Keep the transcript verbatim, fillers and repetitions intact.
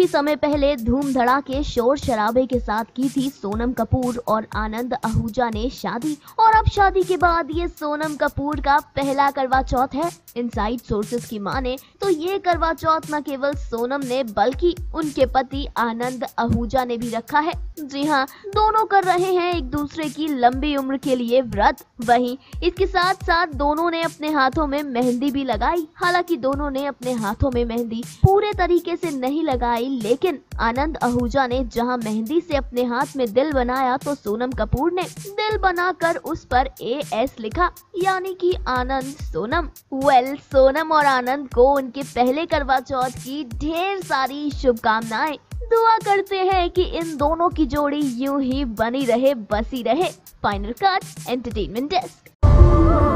समय पहले धूम धड़ाके शोर शराबे के साथ की थी सोनम कपूर और आनंद आहूजा ने शादी, और अब शादी के बाद ये सोनम कपूर का पहला करवा चौथ है। इनसाइड सोर्सेज की माने तो ये करवा चौथ न केवल सोनम ने बल्कि उनके पति आनंद आहूजा ने भी रखा है। जी हाँ, दोनों कर रहे हैं एक दूसरे की लंबी उम्र के लिए व्रत। वहीं इसके साथ साथ दोनों ने अपने हाथों में मेहंदी भी लगाई। हालांकि दोनों ने अपने हाथों में मेहंदी पूरे तरीके से नहीं लगाई, लेकिन आनंद आहूजा ने जहां मेहंदी से अपने हाथ में दिल बनाया तो सोनम कपूर ने दिल बनाकर उस पर ए एस लिखा, यानी कि आनंद सोनम। वेल, सोनम और आनंद को उनके पहले करवा चौथ की ढेर सारी शुभकामनाएं। दुआ करते हैं कि इन दोनों की जोड़ी यूं ही बनी रहे, बसी रहे। Final cut entertainment desk.